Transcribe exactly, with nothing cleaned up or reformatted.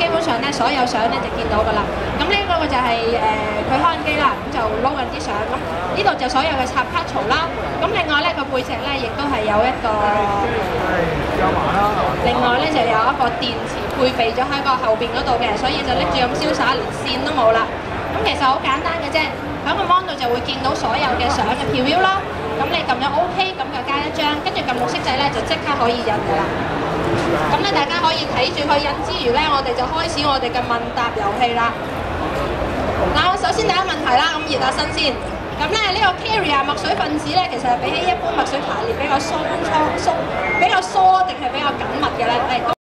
基本上咧所有相咧就見到㗎啦。咁呢個就係誒佢開緊機啦，咁就撈緊啲相。咁呢度就所有嘅插卡槽啦。咁另外咧個背脊咧亦都係有一個，另外咧就有一個電池配備咗喺個後邊嗰度嘅，所以就拎住咁瀟灑，連線都冇啦。咁其實好簡單嘅啫，喺個 mon 度就會見到所有嘅相嘅 preview 啦。咁你撳咗 OK， 咁就加一張，跟住撳綠色掣咧就即刻可以印㗎啦。咁咧大家可以睇住佢印之餘咧，我哋就開始我哋嘅問答遊戲啦。嗱，首先第一問題啦，咁熱下身先。咁咧呢個 Carrier 墨水分子咧，其實係比起一般墨水排列比較疏疏疏比較疏定係比較緊密嘅咧？誒。